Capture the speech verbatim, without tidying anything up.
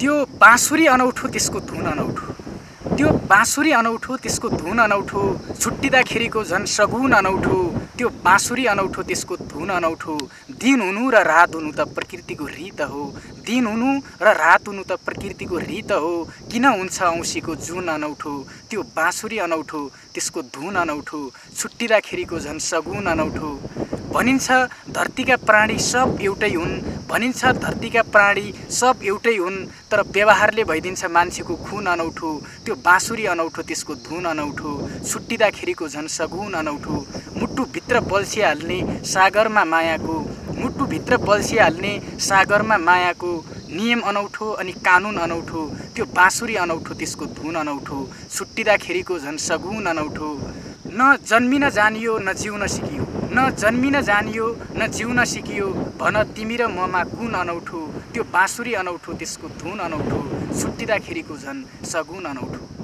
त्यो बाँसुरी अनौठो त्यसको धुन अनौठो, त्यो बाँसुरी अनौठो त्यसको धुन अनौठो, छुट्टिँदाखेरिको झन् सगुन अनौठो, त्यो बाँसुरी अनौठो त्यसको धुन अनौठो। दिन हुनु र रात हुनु त प्रकृतिको रीत हो, दिन हुनु र रात हुनु त प्रकृतिको रीत हो। किन हुन्छ औँसीको जुन अनौठो, त्यो बाँसुरी अनौठो त्यसको धुन अनौठो, छुट्टिँदाखेरिको झन् सगुन अनौठो। भनिन्छ धरतीका प्राणी सब एउटै हुन्, भनिन्छ धरतीका प्राणी सब एउटै हुन्, तर व्यवहारले भइदिन्छ मान्छेको खुन अनौठो, त्यो बाँसुरी अनौठो त्यसको धुन अनौठो, छुट्टिँदाखेरिको झन् सगुन अनौठो। मुटुभित्र बल्सिहाल्ने सागरमा मायाको, मुटुभित्र बल्सिहाल्ने सागरमा मायाको नियम अनौठो अनि कानुन अनौठो, त्यो बाँसुरी अनौठो त्यसको धुन अनौठो, छुट्टिँदाखेरिको झन् सगुन अनौठो। न जन्मिन जानियो न जिउन सिकियो, न जन्मिन जानियो न जिउन सिकियो, भन तिमी र ममा कुन अनौठो, त्यो बाँसुरी अनौठो त्यसको धुन अनौठो, छुट्टिँदाखेरिको झन् सगुन अनौठो।